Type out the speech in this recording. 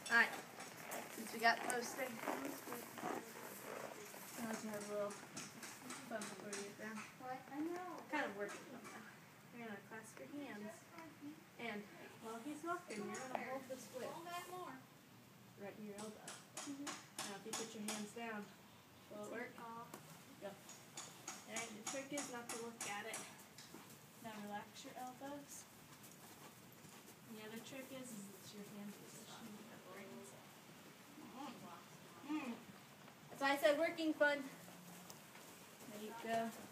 Alright, since we got posting, let's have a little fun before we get down. What? I know. Kind of working on that. You're going to clasp your hands, and while he's walking, you're going to hold this whip right in your elbow. Now if you put your hands down, will it work? Go. Alright, the trick is not to look at it. Now relax your elbows. And the other trick is it's your hand position. That's why I said working fun. There you go.